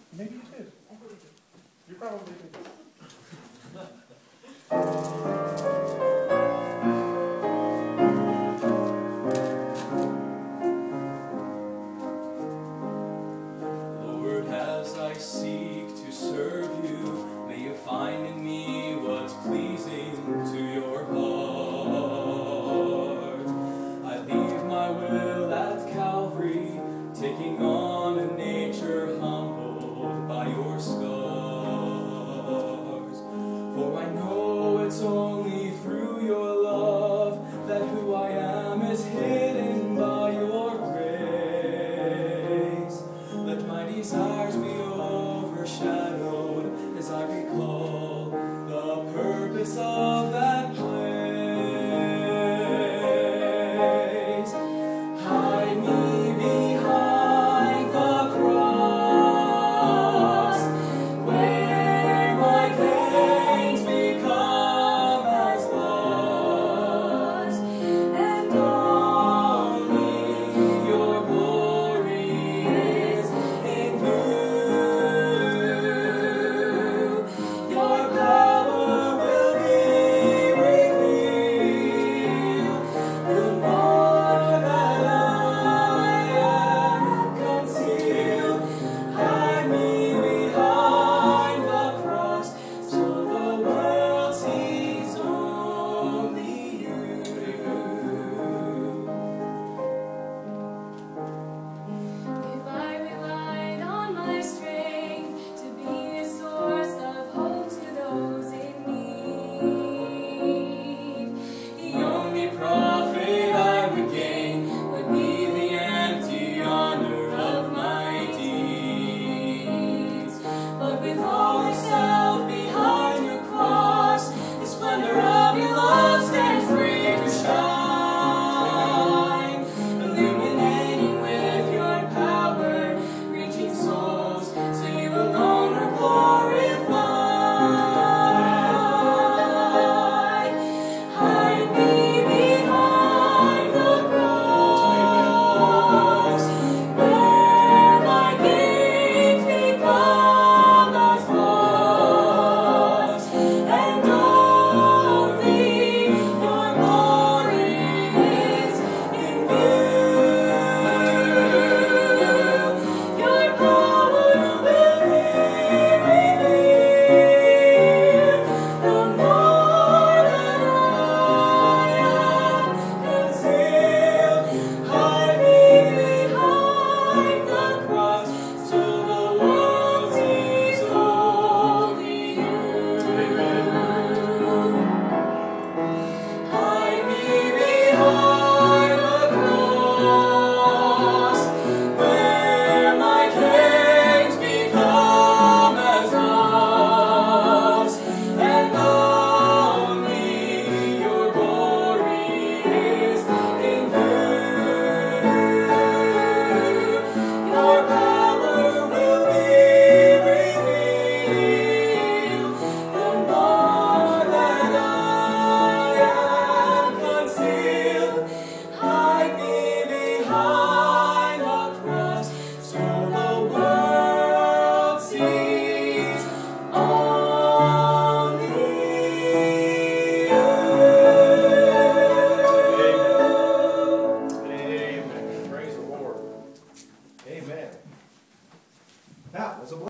Maybe you did. You probably did. Lord, as I seek to serve you, may you find in me what's pleasing to your heart. I leave my will at Calvary, taking on a nature humbled by your scars. For I know it's only through your love that who I am is hidden by your grace. Let my desires be overshadowed as I recall the purpose of that place. Hide me behind the cross, where my pains become as loss, and only your glory is in view. Your power will be revealed. The more that I am concealed, hide me behind the cross, so the world sees only you. If I relied on my strength to be a source of hope to those in need, The only profit I would gain would be the empty honor of my deeds. But with all myself behind your cross, the splendor of your love stands free to shine, illuminating with your power, reaching souls, so you alone are glorified. Hide me behind the cross, where my gains become as loss, and only your glory is in view. Your power will be revealed. The more that I am concealed, hide me behind the cross, so the world sees only you. Hide me behind the cross, where my gains become as loss, and only your glory is in view. Your power will be revealed. The more that I am concealed, hide me behind the cross, so the world sees only you. Amen. Praise the Lord. Amen. That was a blessing.